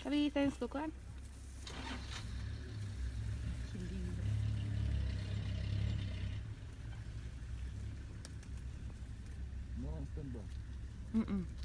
Tapi sense tu kan. No, stand by. Mm-mm.